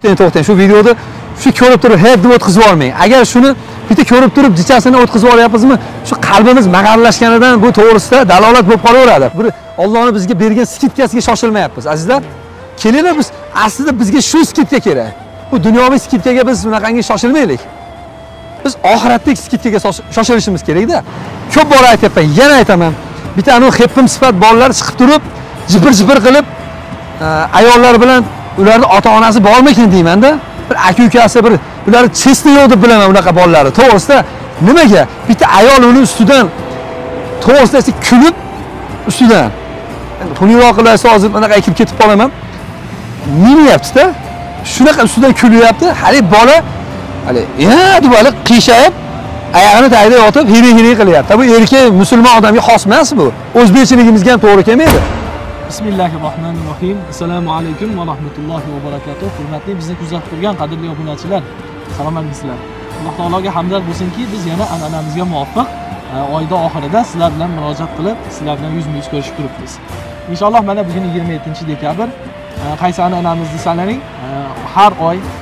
To'xtang, shu videoda shu ko'rib turib hep deb o'tkazib olmang. Agar shuni bitta ko'rib turib jichasini o'tkazib olyapmizmi, shu qalbimiz mag'arlashganidan bu to'g'risida dalolat bo'lib qolaveradi. Bir Allohning bizga bergan skidkasiga shoshilmayapmiz, azizlar. Kelinglar, biz aslida bizga shu skidka kerak. Bu dunyoviy skidkaga biz bunaqangi shoshilmaylik. Biz oxiratdagi skidkaga shoshilishimiz kerak-da. Ko'p bor aytayapman, yana aytaman. Bitta anu xepim sifat bolalar chiqib turib, jibir qilib ayollar bilan ularning ota-onasi bormikin deyman-da. Bir aka-ukasi bir ular chesni yo'q deb bilaman unaqa bolalarni. To'g'risida nimaga? Bitta ayol uni ustidan to'g'risida kulib ustidan. Endi xuniyroq qilsa hozir bunaqa ekib ketib qolaman. Minyapti-da. Shunaqa ustidan kulyapti. Hali bola hali deb hali qiyshayib oyog'ini tagida yotib hiri qilyapti. Bu erkak musulmon odamga xos emas bu. O'zbekchiligimizga ham to'g'ri kelmaydi. Bismillahirrohmanirrohim. Assalomu alaykum va rahmatullohi va barakatuh. Hurmatli bizni kuzatib turgan qadrli obunachilar, salomatmisizlar. Alloh taologa hamdlar bo'lsinki, biz yana an'anamizga muvofiq oyda oxirida sizlar bilan murojaat qilib, sizlar bilan yuzma-yuz ko'rishib turibmiz. Inshaalloh mana bugun 27-dekabr. Qaysi an'anamizni sanaring? Har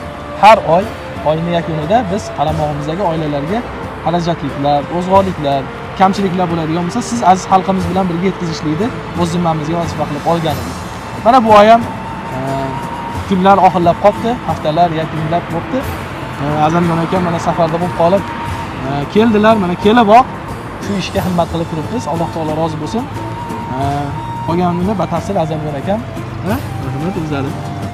oy oyning yakunida biz qaramog'imizdagi oilalarga xarajatliklar, o'zg'orliklar, kamchiliklar bo'ladigan bo'lsa, siz aziz xalqimiz bilan birga yetkazishlikni o'z zimmamizga vazifa qilib olganmiz. Mana bu oy ham kunlar oxirlab qoldi, haftalar yakunlab qoldi. Azamjon aka mana safarda bo'lib qolib keldilar, mana kelaboq shu ishga himmat qilib turibmiz. Alloh taolo rozi bo'lsin. Qolganini batafsil Azamjon akam rahmat o'zlari.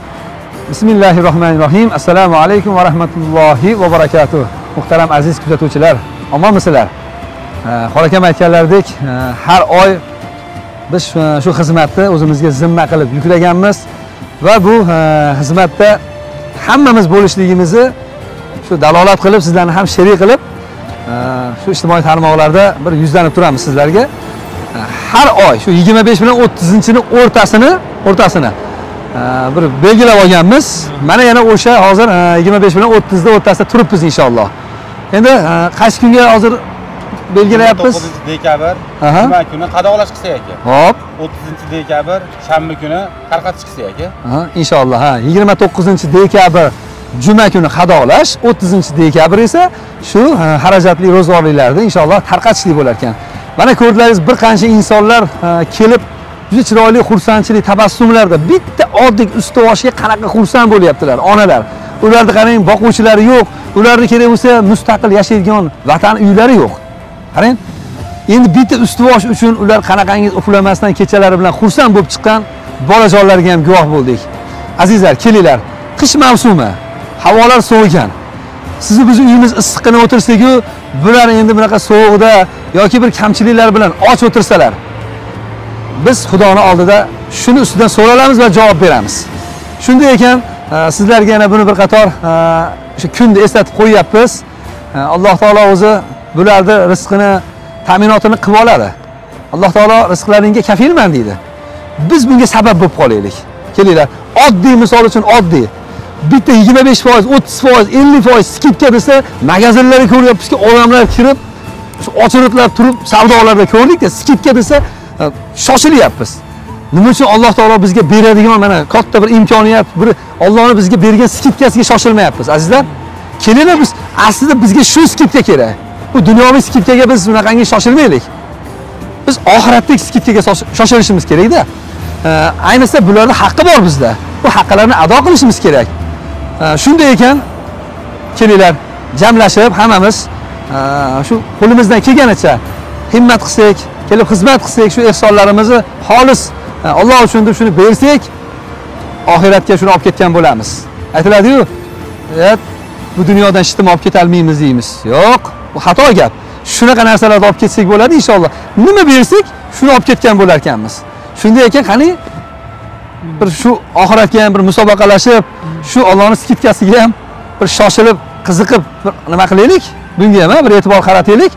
Bismillahirrohmanirrohim. Assalomu alaykum va rahmatullohi va barakatuh. Muhtaram aziz kuzatuvchilar, omonmisizlar? Xolakam aytganlaridek, har oy biz shu xizmatni o'zimizga zimma qilib yuklaganmiz va bu xizmatda hammamiz bo'lishligimizni shu dalolat qilib, sizlarni ham sherik qilib, shu ijtimoiy tarmoqlarda bir yuzlanib turamiz sizlarga. Har oy shu 25 bilan 30-ni o'rtasini bir belgilab olganmiz. Mana yana o'sha hozir 25 bilan 30 o'rtasida turibmiz inshaalloh. Endi qaysi kunga hozir belgilayapmiz? 9-dekabr juma kuni qadog'lash qilsak ekan. Hop. 30-dekabr shanba kuni tarqatish qilsak ekan. Inshaalloh. 29-dekabr juma kuni qadog'lash, 30-dekabr esa shu xarajatli ro'zg'orliklarda inshaalloh tarqatishlik bo'lar ekan. Mana ko'rdingiz, bir qancha insonlar kelib juda chiroyli xursandchilik tabassumlarda bitta oddiy ustuvoshiga qanaqa xursand bo'lyaptilar onalar. Ularni qarang, boquvchilari yo'q. Ularni kerak bo'lsa mustaqil yashaydigan vatan uylari yo'q. Qarang, endi bitta ustuvosh uchun ular qanaqangiz uxlamasdan kechalari bilan xursand bo'lib chiqqan bolajonlarga ham guvoh bo'ldik. Azizlar, kelinglar. Qish mavsumi, havolar sovigan. Sizni biz uyimiz issiqqina o'tirsak-ku, bular endi bunaqa sovuqda yoki bir kamchiliklar bilan och o'tirsalar, biz Xudoning oldida shuni ustidan so'ralamiz va javob beramiz. Shunday ekan, sizlarga yana buni bir qator shu kunni eslatib qo'yapmiz. Alloh taolo o'zi bularni rizqini, ta'minotini qilib oladi. Alloh taolo rizqlaringga kafilman deydi. Biz bunga sabab bo'lib qolaylik. Kelinglar, oddiy misol uchun oddiy. Bitta 25%, 30%, 50% skidka desa, magazinlarga ko'ryapmizki, odamlar kirib, ochiriqlar turib, savdolarda ko'rdik-da, skidka desa, shoshilyapmiz. Nima uchun Alloh taolo bizga beradigan mana katta bir imkoniyat, bir Allohning bizga bergan skidkasiga shoshilmayapmiz, azizlar? Kelinglar, biz aslida bizga shu skidka kerak. Bu dunyoviy skidkaga biz bunaqangi shoshilmaylik. Biz oxiratdagi skidkaga shoshilishimiz kerak-da. Ayniqsa bularning haqqi bor bizda. Bu haqqlarni ado qilishimiz kerak. Shunday ekan, kelinglar, jamlashib hammamiz shu qo'limizdan kelganicha himmat qilsak, kelib xizmat qilsak, shu ehsonlarimizni xolis Alloh uchun deb shuni bersak, oxiratga shuni olib ketgan bo'lamiz. Aytiladi-ku, bu dunyodan shitim olib keta olmaymiz deymiz. Yo'q, bu xato gap. Shunaqa narsalarni olib ketsak bo'ladi inshaalloh. Nima bersak, shuni olib ketgan bo'lar ekanmiz. Shunday ekan, qani bir shu oxiratga ham bir musobaqalashib, shu Allohning skidkasiga ham bir shoshilib, qiziqib nima qilaylik? Bunga ham bir e'tibor qarataylik.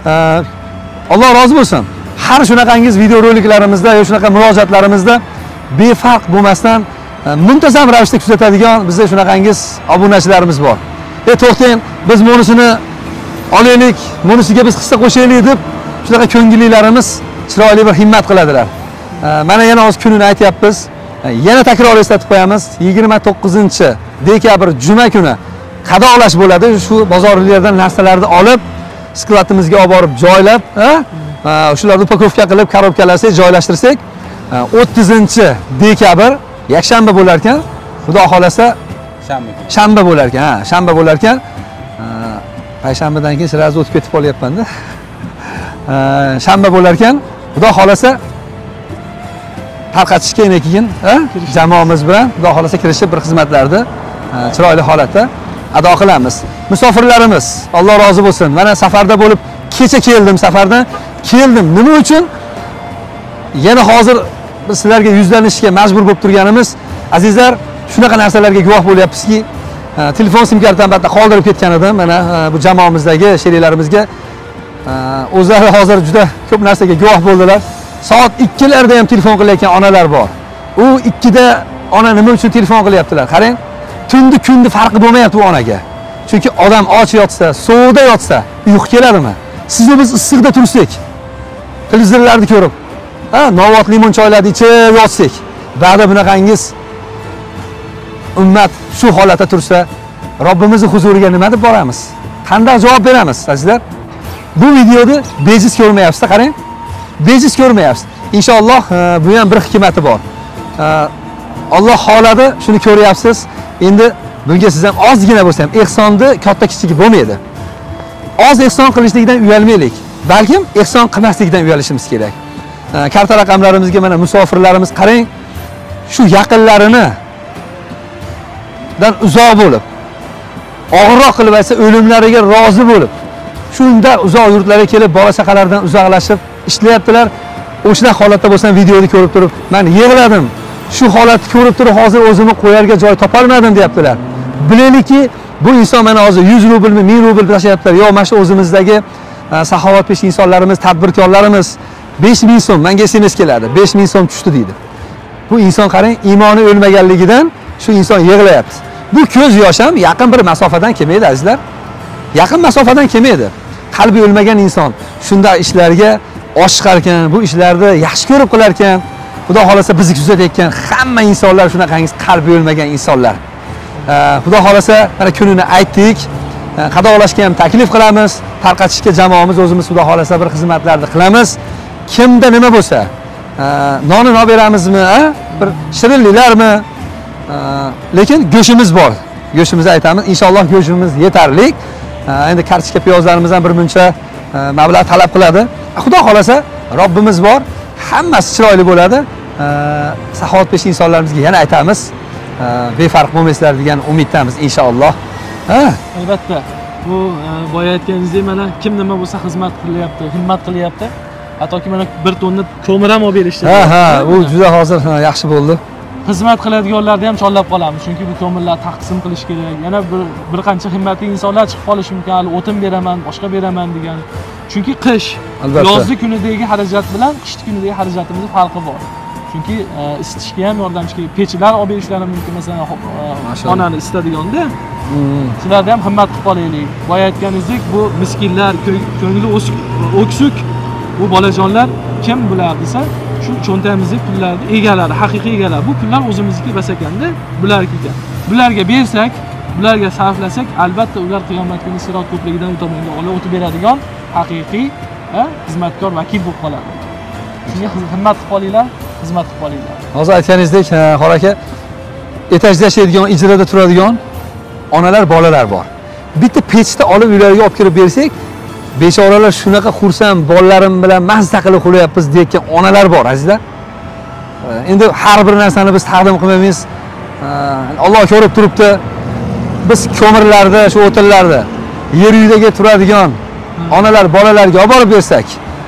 Alloh rozi bo'lsin. Har shunaqangiz video roliklarimizda yoki shunaqa murojaatlarimizda befarq bo'lmasdan muntazam ravishda kuzatadigan bizda shunaqangiz obunachilarimiz bor. To'xtang, biz monisini olaylik, monisiga biz hissa qo'shaylik deb shunaqa ko'ngillilarimiz chiroyli bir himmat qiladilar. Mana yana o'z kunini aytyapmiz. Yana takror eslatib qo'yamiz, 29-dekabr juma kuni qadog'lash bo'ladi. Shu bozorlardan narsalarni olib, skladimizga olib borib joylab, shularni upakovka qilib, korobkalarga joylashtirsak, 30-dekabr yakshanba bo'lar ekan. Xudo xolasa shanba bo'lar ekan. Shanba bo'lar ekan. Payshanbadan keyin sirasi o'tib ketib qolyapman-da. Shanba bo'lar ekan. Xudo xolasa tarqatishga keyin jamoamiz bilan Xudo xolasa kirishib bir xizmatlarni chiroyli holatda ado qilamiz. Musofirlarimiz, Alloh rozi bo'lsin. Mana safarda bo'lib, kecha keldim safardan. Keldim. Nima uchun? Yana hozir biz sizlarga yuzlanishga majbur bo'lib turganimiz, azizlar, shunaqa narsalarga guvoh bo'lyapmizki, telefon sim kartani batda qoldirib ketgan edim. Mana bu jamoamizdagi sheriklarimizga o'zlari hozir juda ko'p narsaga guvoh bo'ldilar. Soat 2larda ham telefon qilayotgan onalar bor. U 2da ona nima uchun telefon qilyaptilar? Qarang, tunni kunni farqi bo'lmayapti bu onaga. Chunki odam och yotsa, sovuqda yotsa, uyqu keladimi? Sizni biz issiqda tursak, televizorlarni ko'rib, novot limon choylarni ichib yotsak, ba'da bunaqangiz ummat shu holatda tursa, Robbimizning huzuriga nima deb boramiz? Qanday javob beramiz, azizlar? Bu videoni bejiz ko'rmayapsiz, qarang. Bejiz ko'rmayapsiz. Inshaalloh bu ham bir hikmati bor. Alloh xoladi, shuni ko'ryapsiz. Endi bunga siz ham ozgina bo'lsa ham ehsonni katta kichigi bo'lmaydi. Oz ehson qilishlikdan uyalmaylik. Balkim ehson qilmaslikdan uyalishimiz kerak. Karta raqamlarimizga mana musofirlarimiz qarang, shu yaqinlarini dan uzoq bo'lib, og'irroq qilib aytsa o'limlariga rozi bo'lib, shunda uzoq yurtlarga kelib, bola chaqalardan uzoqlashib ishlayaptilar. O'shana holatda bo'lsam videoni ko'rib turib, men yig'ladim. Shu holatni ko'rib turib, hozir o'zimni qo'yarga joy topolmadim deyaptilar. Bilaylikki, bu inson mana hozir 100 rublmi, 1000 rubl tashlayaptilar. Yo, mana shu o'zimizdagi saxovatpesh insonlarimiz, tadbirkorlarimiz 5000 so'm menga SMS keladi. 5000 so'm tushdi deydi. Bu inson qarang, iymoni o'lmaganligidan shu inson yig'layapti. Bu ko'z yosh ham yaqin bir masofadan kelmaydi, azizlar. Yaqin masofadan kelmaydi. Qalbi o'lmagan inson shunday ishlarga oshiqar ekan, bu ishlarni yaxshi ko'rib qilar ekan. Xudo xolasa bizni kuzatayotgan hamma insonlar shunaqangiz qalbi o'lmagan insonlar. Xudo xolasa mana kunini aytdik. Qadog'lashga ham taklif qilamiz. Tarqatishga jamoamiz o'zimiz Xudo xolasa bir xizmatlarni qilamiz. Kimda nima bo'lsa, nonni olib beramizmi, bir shirinliklarmi? Lekin go'shimiz bor. Go'shimizni aytamiz. Inshaalloh go'shimiz yetarli. Endi kartoshka piyozlarimizdan bir muncha mablag' talab qiladi. Xudo xolasa Robbimiz bor. Hammasi chiroyli bo'ladi. Saxovatpesh insonlarimizga yana aytamiz. Befarq bo'lmaysizlar degan umiddamiz inshaalloh. Albatta. Bu boya aytganingizdek mana kim nima bo'lsa xizmat qilyapti, himmat qilyapti. Hattoki mana bir tonna ko'mir ham olib berishdi. U juda hozir yaxshi bo'ldi. Xizmat qiladiganlarni ham chorlab qolamiz. Chunki bu ko'mirlarni taqsim qilish kerak. Yana bir qancha himmatli insonlar chiqib qolishi mumkin. Hali o'tin beraman, boshqa beraman degan. Chunki qish, yozgi kunidagi xarajat bilan qishki kunidagi xarajatimizning farqi bor. Chunki isitishga ham yordamchi kerak. Pechlar olib berishlari mumkin, masalan, xonani isitadiganda. Sizlarga ham himmat qilib qolaylik. Boya aytganingizdek, bu miskinlar, ko'ngli o'ksuk, bu bolajonlar kim bular desa, shu cho'ntamizdagi pullarni egalari, haqiqiy egalari. Bu pullar o'zimizniki bas ekanda, bularniki ekan. Bularga bersak, bularga sarflasak, albatta ular qiyomat kuni Sirot ko'prigidan tomonga olib o'tib beradigan haqiqiy xizmatkor vakil bo'lib qoladi. Shunga himmat qilib qolinglar, xizmat qilib qolinglar. Hozir aytganingizdek, Xor aka, etajda yashaydigan, ijroda turadigan onalar, bolalar bor. Bitta pechda olib uylariga olib kirib bersak, bechoralar shunaqa xursand, bolalarim bilan mazza qilib qo'yapmiz deyotgan onalar bor, azizlar. Endi har bir narsani biz taqdim qilmaymiz. Alloh ko'rib turibdi. Biz ko'mirlarda, shu o'tinlarda yer yuzidagi turadigan onalar, bolalarga olib borib bersak,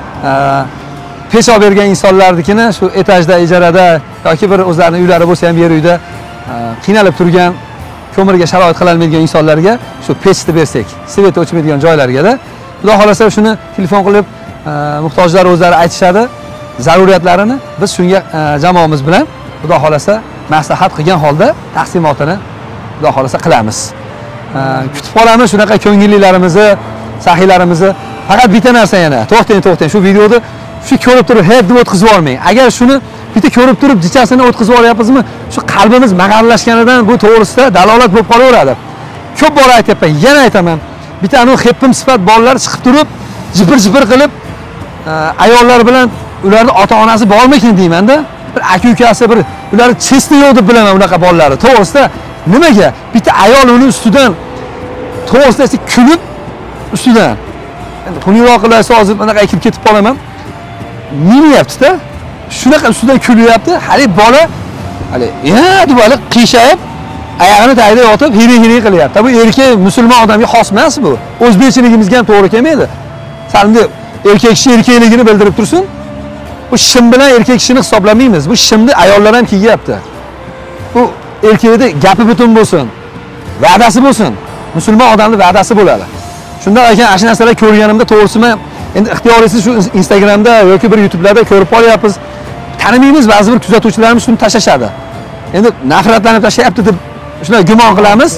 pech olib bergan insonlarnikini shu etajda, ijarada yoki bir o'zlarining uylari bo'lsa ham yer uyda qiynalib turgan, ko'mirga sharoit qila olmaydigan insonlarga shu pechni bersak, svet o'chmaydigan joylarga-da, Xudo xolasa shuni telefon qilib muhtojlar o'zlari aytishadi, zaruriyatlarini biz shunga jamoamiz bilan Xudo xolasa maslahat qilgan holda taqsimotini Xudo xolasa qilamiz. Kutib qolamiz shunaqa ko'ngillilarimizni, sahiylarimizni. Faqat bitta narsa yana, to'xtang. Shu videoni shu ko'rib turib, hep deb o'tkazib olmang. Agar shuni bitta ko'rib turib jichasini o'tkazib olyapmizmi? Shu qalbimiz mag'arlashganidan bu to'g'risida dalolat bo'lib qolaveradi. Ko'p bor aytyapman, yana aytaman. Bitta anu xeppim sifat bolalar chiqib turib, jibir qilib ayollar bilan ularning ota-onasi bormikin deyman-da. Bir aka-ukasi bir ularni chesni yo'q deb bilaman unaqa bolalarni. To'g'risida nimaga? Bitta ayol uni ustidan to'g'risida kulib ustidan endi xunukroq qilsa hozir bunaqa aytib ketib qolaman. Minyapti-da. Shunaqa ustidan kulyapti. Hali bola hali deb hali qiyshayib oyog'ini tagida yotib hiri qilyapti. Bu erkak musulmon odamga xos emas bu. O'zbekchiligimizga ham to'g'ri kelmaydi. Salomda erkak kishi erkakligini bildirib tursin. Bu shim bilan erkak kishini hisoblamaymiz. Bu shimni ayollar ham kiyyapti. Bu erkakda gapi butun bo'lsin. Va'dasi bo'lsin. Musulmon odamning va'dasi bo'ladi. Shundan ekan ana shu narsalar ko'rganimda to'g'risimi endi ixtiyoriysiz shu Instagramda yoki bir YouTube'larda ko'rib qolyapmiz. Tanimaymiz, ba'zi bir kuzatuvchilarimiz shuni tashashadi. Endi nafratlanib tashayapti deb shuna gumon qilamiz.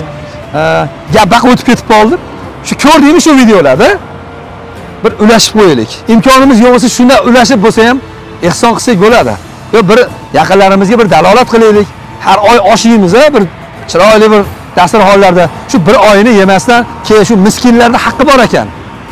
Gap baqa o'tib ketib qoldi. Shu ko'rdingmi shu videolarda? Bir ulashib qo'yaylik. Imkonimiz yo'q bo'lsa shunda ulashib bo'lsa ham ehson qilsak bo'ladi. Yo bir yaqinlarimizga bir dalolat qilaylik. Har oy oshiymiz, bir chiroyli bir dasturxonlarda shu bir oyini yemasdan keyin shu miskinlarda haqqi bor ekan.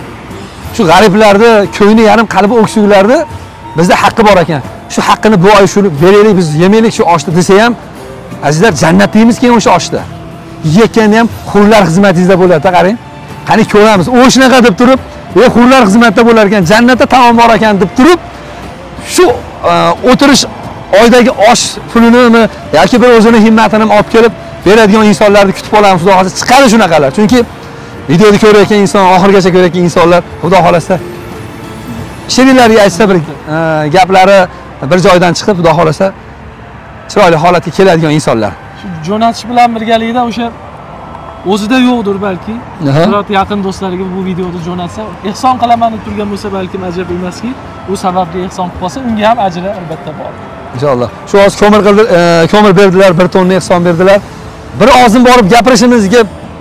Shu g'ariblarda, ko'yni yarim qalbi o'ksuklarda bizda haqqi bor ekan. Shu haqqini bu oy shuni beraylik, biz yemaylik shu oshni desa ham, azizlar jannat deymiz keyin o'sha oshda. Yeyotganda ham hurlar xizmatingizda bo'ladi, qarang. Qani ko'ramiz. O shunaqa deb turib, hurlar xizmatda bo'lar ekan, jannatda taom bor ekan deb turib, shu o'tirish oydagi osh pulini yoki bir o'zini himmatini olib kelib beradigan insonlarni kutib qolamiz. Xudo xolasa chiqadi shunaqalar. Chunki videoni ko'rayotgan inson, oxirigacha ko'rayotgan insonlar xudo xolasa shirinlarga aytsa bir gaplari bir joydan chiqib, xudo xolasa chiroyli holatga keladigan insonlar. Shu jo'natish bilan birgalikda o'sha o'zida yo'qdir balki. Biror yaqin do'stlariga bu videoni jo'natsa, ehson qilaman deb turgan bo'lsa balki ajab emaski, bu sababli ehson qilib qolsa, unga ham ajri albatta bor. Inshaalloh. Shu hozir ko'mir berdilar, 1 tonna ehson berdilar. Bir ozim borib gapirishimizga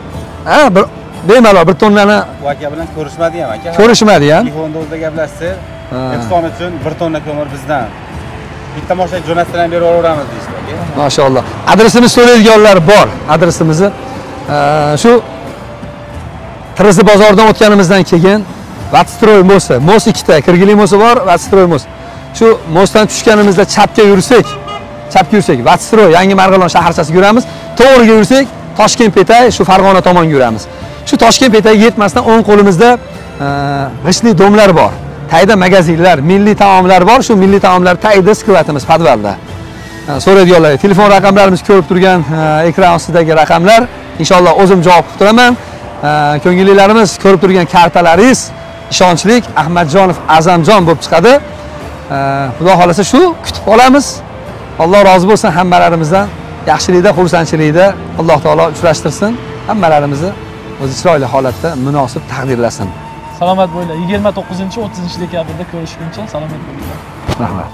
bir bemalol 1 tonnani bu aka bilan ko'rishmadi ham aka. Ko'rishmadi ham. Telefonda o'zida gaplashsa, ehson uchun 1 tonna ko'mir bizdan. Bitta moshina jo'natdan berib olaveramiz deyishdi aka. Maşallah. Adresimiz so'raydiganlar bor. Adresimizni shu Tirzi bozordan o'tganimizdan keyin Vatstroy mo'si, mos 2 ta, Kirgili mo'si bor, Vatstroy mos. Shu mosdan tushganimizda chapga yursak, Vatstroy Yangi Marg'ilon shaharchasiga yuramiz. To'g'riga yursak, Toshkent Petay, shu Farg'ona tomonga yuramiz. Shu Toshkent Petayga yetmasdan o'ng qo'limizda g'ishtli domlar bor. Tayda magazinlar, milliy taomlar bor. Shu milliy taomlar tayda skvatimiz podvalda. So'raydiganlar, telefon raqamlarimiz ko'rib turgan ekran ostidagi raqamlar. Inshaalloh o'zim javob qilib turaman. Ko'ngillilarimiz ko'rib turgan kartalaringiz ishonchlik Ahmadjonov Azamjon bo'lib chiqadi. Xudo xolasa shu kutib qolamiz. Alloh rozi bo'lsin hammalarimizdan. Yaxshilikda, xursandchilikda Alloh taolo uchrashtirsin. Hammalarimizni o'zi chiroyli holatda munosib taqdirlasin. Salomat bo'linglar. 29-30 dekabrda ko'rishguncha salomat bo'linglar. Rahmat.